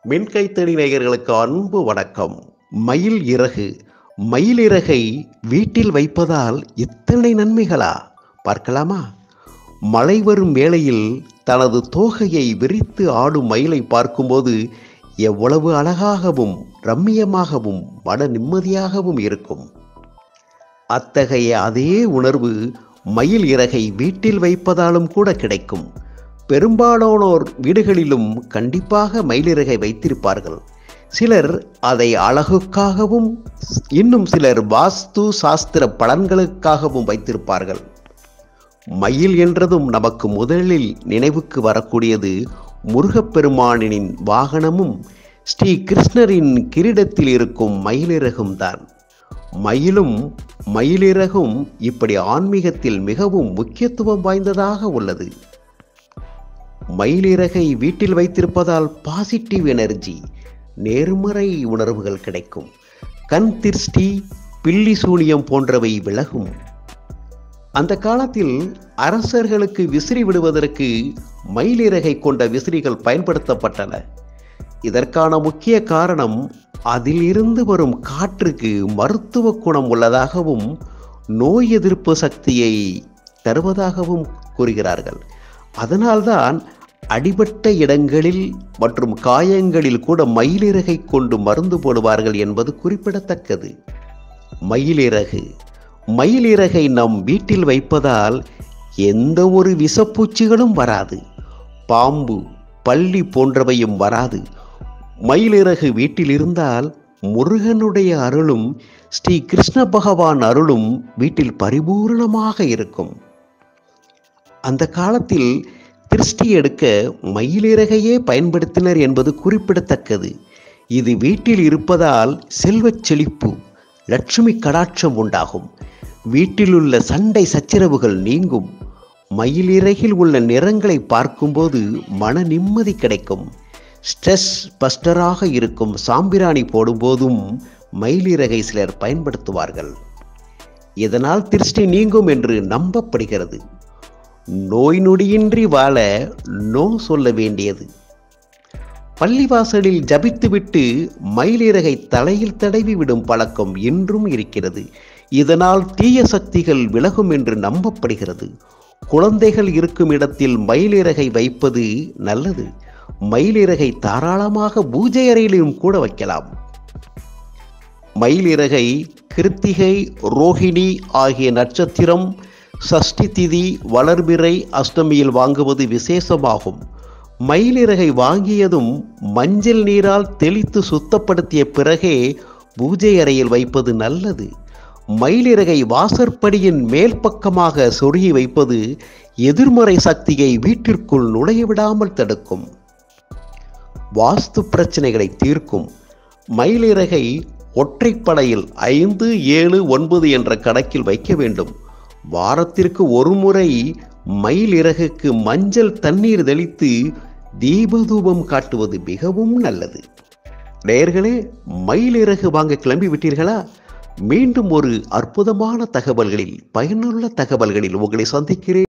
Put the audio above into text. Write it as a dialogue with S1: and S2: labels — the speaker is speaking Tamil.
S1: மின்கைத்தடி நேயர்களுக்கு அன்பு வணக்கம். மயில் இறகு. மயில் இறகை வீட்டில் வைப்பதால் இத்தனை நன்மைகளா? பார்க்கலாமா? மழை வரும் வேளையில் தனது தோகையை விரித்து ஆடும் மயிலை பார்க்கும்போது எவ்வளவு அழகாகவும் ரம்மியமாகவும் மன நிம்மதியாகவும் இருக்கும். அத்தகைய அதே உணர்வு மயில் இறகை வீட்டில் வைப்பதாலும் கூட கிடைக்கும். பெரும்பாலானோர் வீடுகளிலும் கண்டிப்பாக மயிலிறகை வைத்திருப்பார்கள். சிலர் அதை அழகுக்காகவும் இன்னும் சிலர் வாஸ்து சாஸ்திர பலன்களுக்காகவும் வைத்திருப்பார்கள். மயில் என்றதும் நமக்கு முதலில் நினைவுக்கு வரக்கூடியது முருகப்பெருமானின் வாகனமும் ஸ்ரீ கிருஷ்ணரின் கிரீடத்தில் இருக்கும் மயிலிறகும் தான். மயிலும் மயிலிறகும் இப்படி ஆன்மீகத்தில் மிகவும் முக்கியத்துவம் வாய்ந்ததாக உள்ளது. மயிலிறகை வீட்டில் வைத்திருப்பதால் பாசிட்டிவ் எனர்ஜி, நேர்மறை உணர்வுகள் கிடைக்கும். கண் திருஷ்டி, பில்லி சூனியம் போன்றவை விலகும். அந்த காலத்தில் அரசர்களுக்கு விசிறி விடுவதற்கு மயிலிறகை கொண்ட விசிறிகள் பயன்படுத்தப்பட்டன. இதற்கான முக்கிய காரணம் அதில் இருந்து வரும் காற்றுக்கு மருத்துவ குணம் உள்ளதாகவும் நோய் எதிர்ப்பு சக்தியை தருவதாகவும் கூறுகிறார்கள். அதனால்தான் அடிபட்ட இடங்களில் மற்றும் காயங்களில் கூட மயிலிறகை கொண்டு மருந்து போடுவார்கள் என்பது குறிப்பிடத்தக்கது. மயிலிறகு. மயிலிறகை நம் வீட்டில் வைப்பதால் எந்த ஒரு விஷப்பூச்சிகளும் வராது. பாம்பு, பல்லி போன்றவையும் வராது. மயிலிறகு வீட்டில் இருந்தால் முருகனுடைய அருளும் ஸ்ரீ கிருஷ்ண பகவான் அருளும் வீட்டில் பரிபூர்ணமாக இருக்கும். அந்த காலத்தில் திருஷ்டி எடுக்க மயிலிறகையே பயன்படுத்தினர் என்பது குறிப்பிடத்தக்கது. இது வீட்டில் இருப்பதால் செல்வச் செழிப்பு, லட்சுமி கடாட்சம் உண்டாகும். வீட்டிலுள்ள சண்டை சச்சரவுகள் நீங்கும். மயிலிறகில் உள்ள நிறங்களை பார்க்கும்போது மன நிம்மதி கிடைக்கும். ஸ்ட்ரெஸ் பஸ்டராக இருக்கும். சாம்பிராணி போடும்போதும் மயிலிறகை சிலர் பயன்படுத்துவார்கள். இதனால் திருஷ்டி நீங்கும் என்று நம்பப்படுகிறது. நோய் நொடியின்றி வாழ நோ சொல்ல வேண்டியது. பள்ளிவாசலில் ஜபித்துவிட்டு மயிலிறகை தலையில் தடவி விடும் பழக்கம் இன்றும் இருக்கிறது. இதனால் தீய சக்திகள் விலகும் என்று நம்பப்படுகிறது. குழந்தைகள் இருக்கும் இடத்தில் மயிலிறகை வைப்பது நல்லது. மயிலிறகை தாராளமாக பூஜை அறையிலும் கூட வைக்கலாம். மயிலிறகை கிருத்திகை, ரோஹிணி ஆகிய நட்சத்திரம், சஷ்டி திதி, வளர்பிறை, அஷ்டமியில் வாங்குவது விசேஷமாகும். மயிலிறகை வாங்கியதும் மஞ்சள் நீரால் தெளித்து சுத்தப்படுத்திய பிறகே பூஜை அறையில் வைப்பது நல்லது. மயிலிறகை வாசற்படியின் மேல் பக்கமாக சொருகி வைப்பது எதிர்மறை சக்தியை வீட்டிற்குள் நுழைய விடாமல் தடுக்கும். வாஸ்து பிரச்சனைகளை தீர்க்கும். மயிலிறகை ஒற்றைப்படையில் 5, 7, 9 என்ற கணக்கில் வைக்க வேண்டும். வாரத்திற்கு ஒரு முறை மயிலிறகுக்கு மஞ்சள் தண்ணீர் தெளித்து தீபதூபம் காட்டுவது மிகவும் நல்லது. நேயர்களே, மயிலிறகு வாங்க கிளம்பி விட்டீர்களா? மீண்டும் ஒரு அற்புதமான தகவல்களில், பயனுள்ள தகவல்களில் உங்களை சந்திக்கிறேன்.